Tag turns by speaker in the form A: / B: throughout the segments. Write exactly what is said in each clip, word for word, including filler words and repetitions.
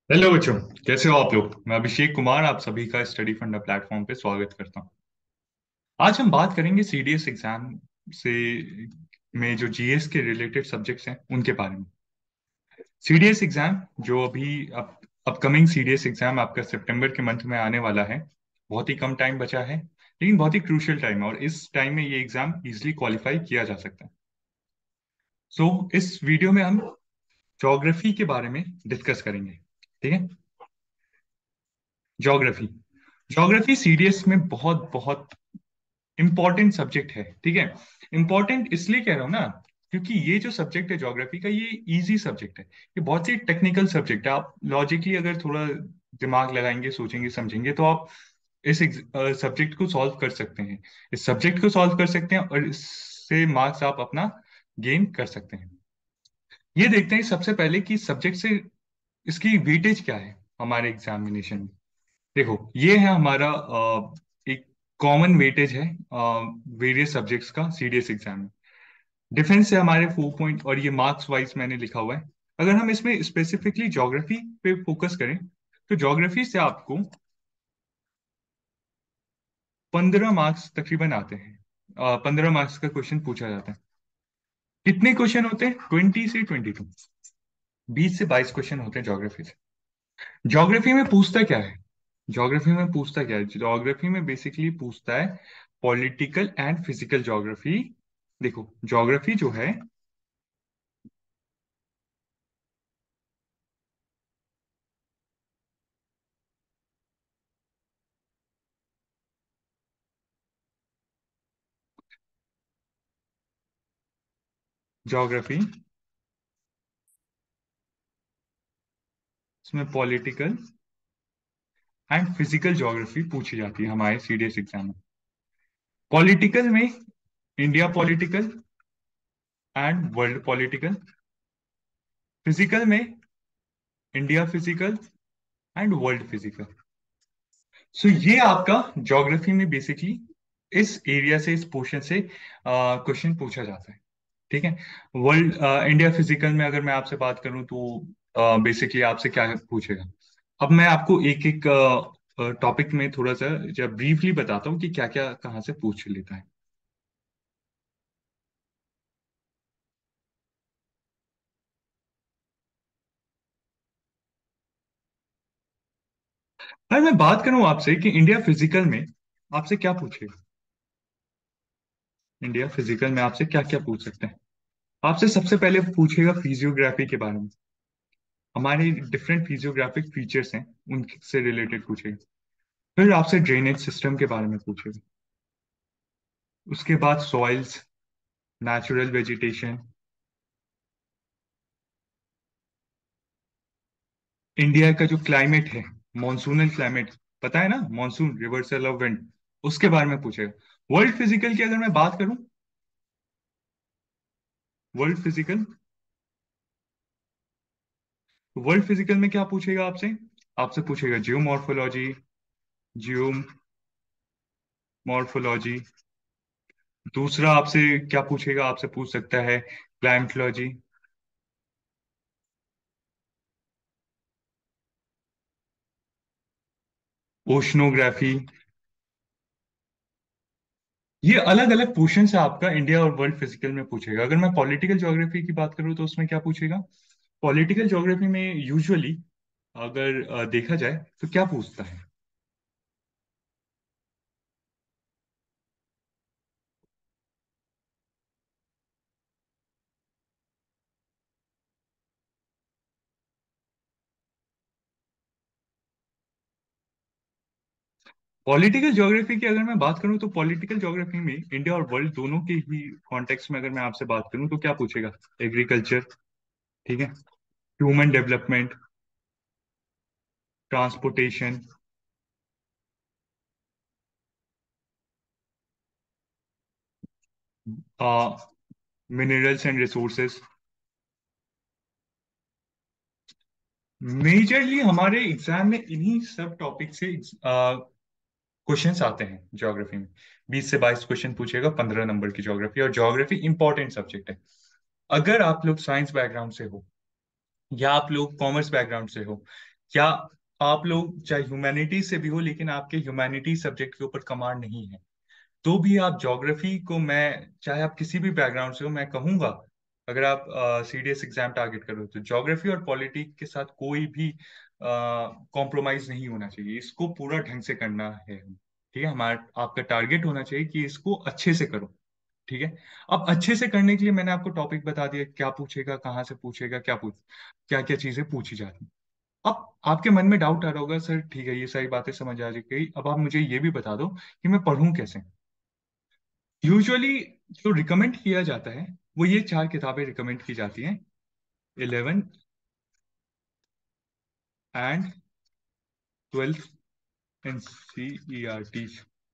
A: Hello बच्चों। कैसे हो आप लोग। मैं अभिषेक कुमार आप सभी का स्टडी फंडा प्लेटफॉर्म पे स्वागत करता हूँ। आज हम बात करेंगे सीडीएस एग्जाम से में जो जीएस के रिलेटेड सब्जेक्ट्स हैं उनके बारे में। सीडीएस एग्जाम जो अभी अप, अपकमिंग सीडीएस एग्जाम आपका सितंबर के मंथ में आने वाला है। बहुत ही कम टाइम बचा है, लेकिन बहुत ही क्रूशियल टाइम है और इस टाइम में ये एग्जाम इजिली क्वालिफाई किया जा सकता है। सो इस वीडियो में हम ज्योग्राफी के बारे में डिस्कस करेंगे। ठीक है। ज्योग्राफी ज्योग्राफी सीडीएस में बहुत बहुत इंपॉर्टेंट सब्जेक्ट है। ठीक है। इंपॉर्टेंट इसलिए कह रहा हूँ ना, क्योंकि ये जो सब्जेक्ट है ज्योग्राफी का, ये इजी सब्जेक्ट है। ये बहुत ही टेक्निकल सब्जेक्ट है। आप लॉजिकली अगर थोड़ा दिमाग लगाएंगे, सोचेंगे, समझेंगे तो आप इस सब्जेक्ट को सॉल्व कर सकते हैं। इस सब्जेक्ट को सॉल्व कर सकते हैं और इससे मार्क्स आप अपना गेन कर सकते हैं। ये देखते हैं सबसे पहले कि सब्जेक्ट से इसकी वेटेज क्या है हमारे एग्जामिनेशन में। देखो, ये है हमारा अ, एक कॉमन वेटेज है वेरियस सब्जेक्ट्स का सीडीएस एग्जाम में। डिफेंस से हमारे फोर पॉइंट और ये मार्क्स वाइज मैंने लिखा हुआ है। अगर हम इसमें स्पेसिफिकली ज्योग्राफी पे फोकस करें तो ज्योग्राफी से आपको पंद्रह मार्क्स तकरीबन आते हैं। पंद्रह मार्क्स का क्वेश्चन पूछा जाता है। कितने क्वेश्चन होते हैं? ट्वेंटी से ट्वेंटी टू, बीस से बाईस क्वेश्चन होते हैं ज्योग्राफी से। ज्योग्राफी में पूछता क्या है? ज्योग्राफी में पूछता क्या है ज्योग्राफी में बेसिकली पूछता है पॉलिटिकल एंड फिजिकल ज्योग्राफी। देखो, ज्योग्राफी जो है, ज्योग्राफी इसमें पॉलिटिकल एंड फिजिकल ज्योग्राफी पूछी जाती है हमारे सीडीएस एग्जाम में। पॉलिटिकल में India political and world political. Physical में India physical and world physical. So ये आपका ज्योग्राफी में बेसिकली इस एरिया से, इस पोर्शन से क्वेश्चन पूछा जाता है। ठीक है। वर्ल्ड इंडिया फिजिकल में अगर मैं आपसे बात करूं तो बेसिकली आपसे क्या पूछेगा। अब मैं आपको एक एक टॉपिक में थोड़ा सा जब ब्रीफली बताता हूँ कि क्या क्या कहाँ से पूछ लेता है। अगर मैं बात करूं आपसे कि इंडिया फिजिकल में आपसे क्या पूछेगा, इंडिया फिजिकल में आपसे क्या क्या पूछ सकते हैं। आपसे सबसे पहले पूछेगा फिजियोग्राफी के बारे में। हमारे डिफरेंट फिजियोग्राफिक फीचर्स हैं, उनसे रिलेटेड पूछेगा। फिर आपसे ड्रेनेज सिस्टम के बारे में पूछेगा। उसके बाद सॉइल्स, नेचुरल वेजिटेशन, इंडिया का जो क्लाइमेट है, मॉनसूनल क्लाइमेट, पता है ना, मॉनसून रिवर्सल ऑफ विंड, उसके बारे में पूछेगा। वर्ल्ड फिजिकल की अगर मैं बात करूं, वर्ल्ड फिजिकल वर्ल्ड फिजिकल में क्या पूछेगा आपसे? आपसे पूछेगा जियोमॉर्फोलॉजी, जियोमॉर्फोलॉजी। दूसरा आपसे क्या पूछेगा? आपसे पूछ सकता है क्लाइमेटोलॉजी, ओशनोग्राफी। ये अलग अलग पोर्शन है आपका इंडिया और वर्ल्ड फिजिकल में पूछेगा। अगर मैं पॉलिटिकल ज्योग्राफी की बात करूँ तो उसमें क्या पूछेगा? पॉलिटिकल ज्योग्राफी में यूजुअली अगर अ, देखा जाए तो क्या पूछता है? पॉलिटिकल ज्योग्राफी की अगर मैं बात करूं तो पॉलिटिकल ज्योग्राफी में इंडिया और वर्ल्ड दोनों के ही कॉन्टेक्स्ट में अगर मैं आपसे बात करूं तो क्या पूछेगा? एग्रीकल्चर, ठीक है, human development, transportation, minerals and resources. Majorly हमारे एग्जाम में इन्हीं सब टॉपिक से क्वेश्चंस आते हैं ज्योग्राफी में। बीस से बाईस क्वेश्चन पूछेगा, पंद्रह नंबर की ज्योग्राफी। और ज्योग्राफी इंपॉर्टेंट सब्जेक्ट है। अगर आप लोग साइंस बैकग्राउंड से हो या आप लोग कॉमर्स बैकग्राउंड से हो, क्या आप लोग चाहे ह्यूमैनिटी से भी हो लेकिन आपके ह्यूमैनिटी सब्जेक्ट के ऊपर कमांड नहीं है, तो भी आप ज्योग्राफी को, मैं चाहे आप किसी भी बैकग्राउंड से हो, मैं कहूंगा अगर आप सीडीएस एग्जाम टारगेट करो तो ज्योग्राफी और पॉलिटी के साथ कोई भी कॉम्प्रोमाइज नहीं होना चाहिए, इसको पूरा ढंग से करना है। ठीक है, हमारा आपका टारगेट होना चाहिए कि इसको अच्छे से करो। ठीक है। अब अच्छे से करने के लिए मैंने आपको टॉपिक बता दिया, क्या पूछेगा, कहाँ से पूछेगा, क्या पूछ क्या क्या चीजें पूछी जाती। अब आपके मन में डाउट आ रहा होगा, सर ठीक है ये सारी बातें समझ आ गई, अब आप मुझे ये भी बता दो कि मैं पढ़ूं कैसे। यूजुअली जो रिकमेंड किया जाता है वो ये चार किताबें रिकमेंड की जाती हैं, eleven and twelfth NCERT.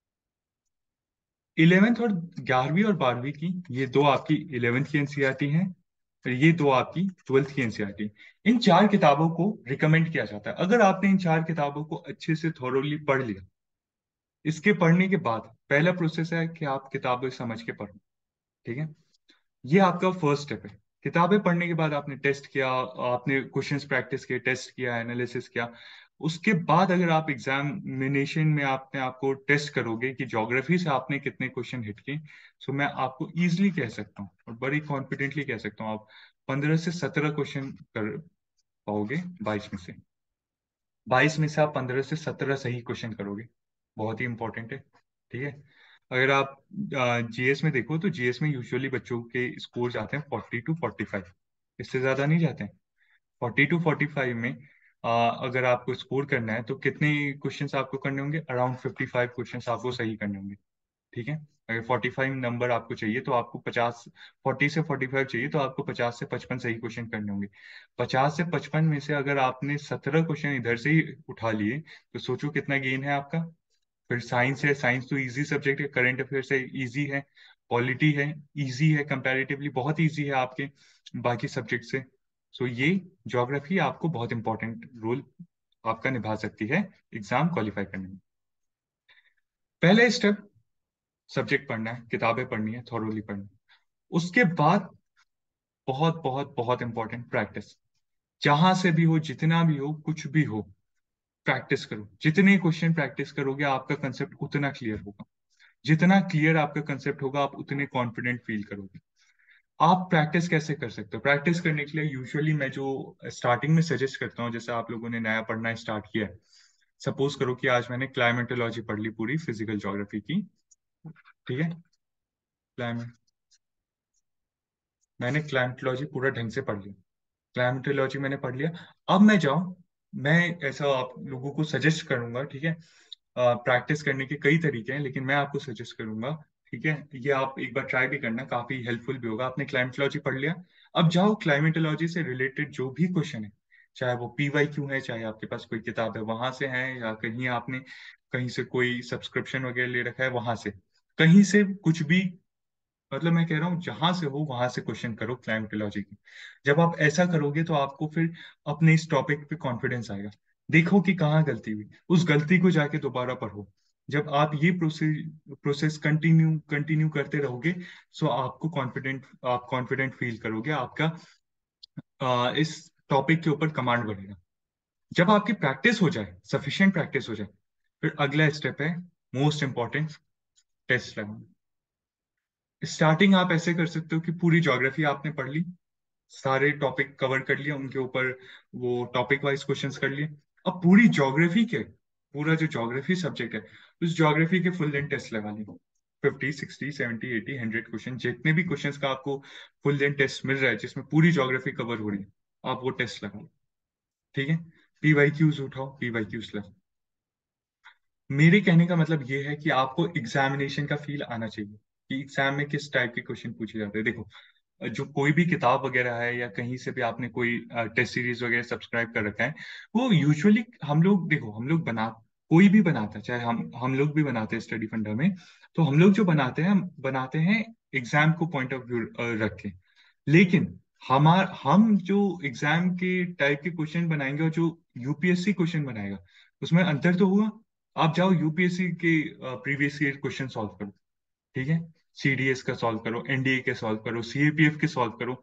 A: Eleventh और ग्यारहवीं और बारहवीं की, ये दो आपकी इलेवेंथ की एनसीईआरटी हैं, और ये दो आपकी ट्वेल्थ की एनसीईआरटी। इन चार किताबों को रिकमेंड किया जाता है। अगर आपने इन चार किताबों को अच्छे से थोरोली पढ़ लिया, इसके पढ़ने के बाद पहला प्रोसेस है कि आप किताबें समझ के पढ़ो। ठीक है, ये आपका फर्स्ट स्टेप है। किताबें पढ़ने के बाद आपने टेस्ट किया, आपने क्वेश्चंस प्रैक्टिस किए, टेस्ट किया, एनालिसिस किया, उसके बाद अगर आप एग्जामिनेशन में आपने आपको टेस्ट करोगे कि ज्योग्राफी से आपने कितने क्वेश्चन हिट किए, तो मैं आपको इजीली कह सकता हूँ और बड़ी कॉन्फिडेंटली कह सकता हूँ, आप पंद्रह से सत्रह क्वेश्चन कर पाओगे बाईस में से। बाईस में से आप पंद्रह से सत्रह सही क्वेश्चन करोगे, बहुत ही इंपॉर्टेंट है। ठीक है। अगर आप जीएस में देखो तो जीएस में यूजुअली बच्चों के स्कोर जाते हैं फोर्टी टू फोर्टी फाइव, इससे ज्यादा नहीं जाते हैं। फोर्टी टू फोर्टी फाइव में अ, अगर आपको स्कोर करना है तो कितने क्वेश्चंस आपको करने होंगे, अराउंड फिफ्टी फाइव क्वेश्चंस आपको सही करने होंगे। ठीक है। अगर फोर्टी फाइव नंबर आपको चाहिए तो आपको पचास, फोर्टी से फोर्टी फाइव चाहिए तो आपको पचास से पचपन सही क्वेश्चन करने होंगे। पचास से पचपन में से अगर आपने सत्रह क्वेश्चन इधर से ही उठा लिए तो सोचो कितना गेन है आपका। फिर साइंस है, साइंस तो इजी सब्जेक्ट है, करंट अफेयर्स है इजी है, पॉलिटी है इजी है, कंपैरेटिवली बहुत इजी है आपके बाकी सब्जेक्ट से। सो ये ज्योग्राफी आपको बहुत इंपॉर्टेंट रोल आपका निभा सकती है एग्जाम क्वालिफाई करने में। पहले स्टेप, सब्जेक्ट पढ़ना है, किताबें पढ़नी है, थॉरोली पढ़नी है। उसके बाद बहुत बहुत बहुत इंपॉर्टेंट, प्रैक्टिस। जहां से भी हो, जितना भी हो, कुछ भी हो, प्रैक्टिस करो। जितने क्वेश्चन प्रैक्टिस करोगे आपका कंसेप्ट उतना क्लियर होगा। जितना क्लियर आपका कंसेप्ट होगा आप उतने कॉन्फिडेंट फील करोगे। आप प्रैक्टिस कैसे कर सकते हो? प्रैक्टिस करने के लिए यूजुअली मैं जो स्टार्टिंग में सजेस्ट करता हूँ, जैसे आप लोगों ने नया पढ़ना स्टार्ट किया है, सपोज करो कि आज मैंने क्लाइमेटोलॉजी पढ़ ली पूरी फिजिकल ज्योग्राफी की। ठीक है। क्लाइमेट मैंने क्लाइमेटोलॉजी पूरा ढंग से पढ़ लिया, क्लाइमेटोलॉजी मैंने पढ़ लिया। अब मैं जाऊं, मैं ऐसा आप लोगों को सजेस्ट करूंगा। ठीक है। प्रैक्टिस करने के कई तरीके हैं लेकिन मैं आपको सजेस्ट करूंगा, ठीक है, ये आप एक बार ट्राई भी करना, काफी हेल्पफुल भी होगा। आपने क्लाइमेटोलॉजी पढ़ लिया, अब जाओ क्लाइमेटोलॉजी से रिलेटेड जो भी क्वेश्चन है, चाहे वो पीवाई क्यू है, चाहे आपके पास कोई किताब है वहां से है, या कहीं आपने कहीं से कोई सब्सक्रिप्शन वगैरह ले रखा है वहां से, कहीं से कुछ भी, मतलब मैं कह रहा हूँ जहां से हो वहां से क्वेश्चन करो क्लाइमेटोलॉजी की। जब आप ऐसा करोगे तो आपको फिर अपने इस टॉपिक पे कॉन्फिडेंस आएगा। देखो कि कहाँ गलती हुई, उस गलती को जाके दोबारा पढ़ो। जब आप ये प्रोसेस प्रोसेस कंटिन्यू कंटिन्यू करते रहोगे, सो आपको कॉन्फिडेंट आप कॉन्फिडेंट फील करोगे, आपका आ, इस टॉपिक के ऊपर कमांड बढ़ेगा। जब आपकी प्रैक्टिस हो जाए, सफिशिएंट प्रैक्टिस हो जाए, फिर अगला स्टेप है most important, test level. Starting आप ऐसे कर सकते हो कि पूरी ज्योग्राफी आपने पढ़ ली, सारे टॉपिक कवर कर लिया, उनके ऊपर वो टॉपिक वाइज क्वेश्चंस कर लिए। अब पूरी ज्योग्राफी के, पूरा जो ज्योग्राफी सब्जेक्ट है, उस ज्योग्राफी के फुल लेंथ टेस्ट लगा लिए। Fifty sixty seventy eighty hundred question, जितने भी क्वेश्चंस का आपको फुल लेंथ टेस्ट मिल रहा है जिसमें पूरी ज्योग्राफी कवर हो रही है, आप वो टेस्ट लगाओ। ठीक है। पी वाई क्यूज उठाओ, पी वाई क्यूज लगाओ। मेरे कहने का मतलब ये है कि आपको एग्जामिनेशन का फील आना चाहिए कि एग्जाम में किस टाइप के क्वेश्चन पूछे जाते हैं। देखो, जो कोई भी किताब वगैरह है या कहीं से भी आपने कोई टेस्ट सीरीज वगैरह सब्सक्राइब कर रखा है, वो यूजुअली हम लोग, देखो हम लोग बना, कोई भी बनाता है, चाहे हम हम लोग भी बनाते हैं स्टडी फंडा में, तो हम लोग जो बनाते हैं, हम बनाते हैं एग्जाम को पॉइंट ऑफ व्यू रख के। लेकिन हमार हम जो एग्जाम के टाइप के क्वेश्चन बनाएंगे और जो यूपीएससी क्वेश्चन बनाएगा, उसमें अंतर तो हुआ। आप जाओ यूपीएससी के प्रीवियस ईयर क्वेश्चन सॉल्व करो। ठीक है। सीडीएस का सॉल्व करो, एनडीए के सॉल्व करो, सीएपीएफ के सॉल्व करो।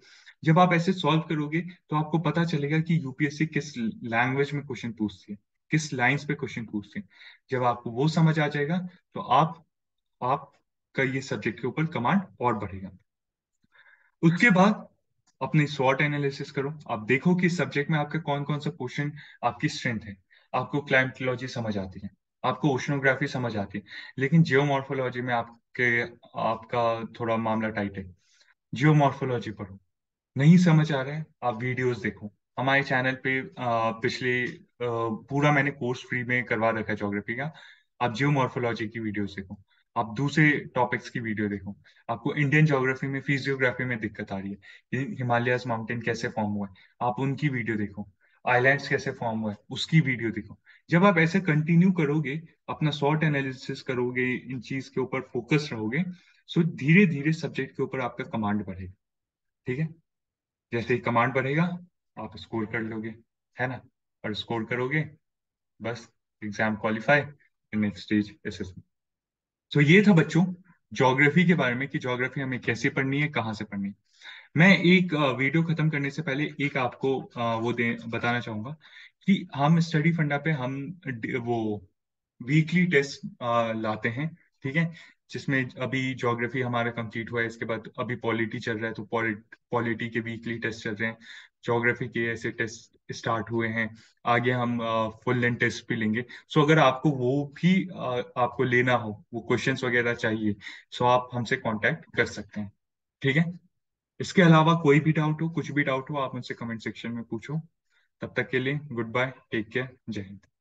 A: जब आप ऐसे सॉल्व करोगे तो आपको पता चलेगा कि यूपीएससी किस लैंग्वेज में क्वेश्चन पूछती है, किस लाइंस पे क्वेश्चन पूछती है। जब आपको वो समझ आ जाएगा तो आप आपका ये सब्जेक्ट के ऊपर कमांड और बढ़ेगा। उसके बाद अपनी स्वॉट एनालिसिस करो, आप देखो कि सब्जेक्ट में आपके कौन कौन सा क्वेश्चन आपकी स्ट्रेंथ है। आपको क्लाइमेटोलॉजी समझ आती है, आपको ओशनोग्राफी समझ आती है, लेकिन जियोमॉर्फोलॉजी में आपके आपका थोड़ा मामला टाइट है। जियोमॉर्फोलॉजी पढ़ो। नहीं समझ आ रहा है, आप वीडियोस देखो। हमारे चैनल पे अ, पिछले अ, पूरा मैंने कोर्स फ्री में करवा रखा है ज्योग्राफी का। आप जियोमॉर्फोलॉजी की वीडियोस देखो, आप दूसरे टॉपिक्स की वीडियो देखो। आपको इंडियन ज्योग्राफी में फिजियोग्राफी में दिक्कत आ रही है कि हिमालयस माउंटेन कैसे फॉर्म हुआ है, आप उनकी वीडियो देखो। आइलैंड्स कैसे फॉर्म हुआ है उसकी वीडियो देखो। जब आप ऐसे कंटिन्यू करोगे, अपना शॉर्ट एनालिसिस करोगे, इन चीज के ऊपर फोकस रहोगे, सो धीरे धीरे सब्जेक्ट के ऊपर आपका कमांड बढ़ेगा। ठीक है। जैसे ही कमांड बढ़ेगा आप स्कोर कर लोगे, है ना। और स्कोर करोगे, बस exam qualify, next stage assessment. तो ये था बच्चों ज्योग्राफी के बारे में कि ज्योग्राफी हमें कैसे पढ़नी है, कहाँ से पढ़नी है। मैं एक अ, वीडियो खत्म करने से पहले एक आपको अ, वो दे बताना चाहूंगा कि हम स्टडी फंडा पे हम ड- वो वीकली टेस्ट लाते हैं। ठीक है। जिसमें अभी ज्योग्राफी हमारा कंप्लीट हुआ है, इसके बाद अभी पॉलिटी चल रहा है, तो पॉलिटी के वीकली टेस्ट चल रहे हैं। ज्योग्राफी के ऐसे टेस्ट स्टार्ट हुए हैं। आगे हम फुल लेंथ टेस्ट भी लेंगे। सो अगर आपको वो भी अ, आपको लेना हो, वो क्वेश्चंस वगैरह चाहिए, सो आप हमसे कांटेक्ट कर सकते हैं। ठीक है। इसके अलावा कोई भी डाउट हो, कुछ भी डाउट हो, आप मुझसे कमेंट सेक्शन में पूछो। तब तक के लिए गुड बाय, टेक केयर, जय हिंद।